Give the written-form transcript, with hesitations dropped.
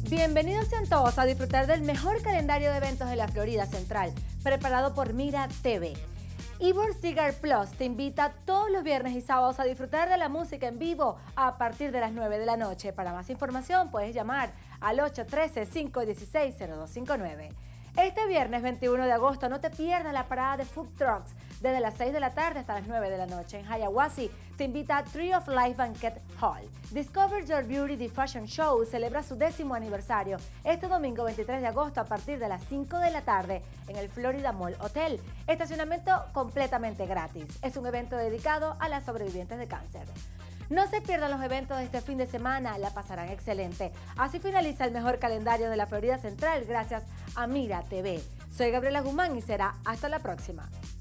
Bienvenidos sean todos a disfrutar del mejor calendario de eventos de la Florida Central, preparado por Mira TV. Ivor Cigar Plus te invita todos los viernes y sábados a disfrutar de la música en vivo a partir de las 9 de la noche. Para más información puedes llamar al 813-516-0259. Este viernes 21 de agosto no te pierdas la parada de Food Trucks desde las 6 de la tarde hasta las 9 de la noche. En Hiawassee te invita a Tree of Life Banquet Hall. Discover Your Beauty The Fashion Show celebra su 10º aniversario este domingo 23 de agosto a partir de las 5 de la tarde en el Florida Mall Hotel. Estacionamiento completamente gratis. Es un evento dedicado a las sobrevivientes de cáncer. No se pierdan los eventos de este fin de semana, la pasarán excelente. Así finaliza el mejor calendario de la Florida Central gracias a Mira TV. Soy Gabriela Guzmán y será hasta la próxima.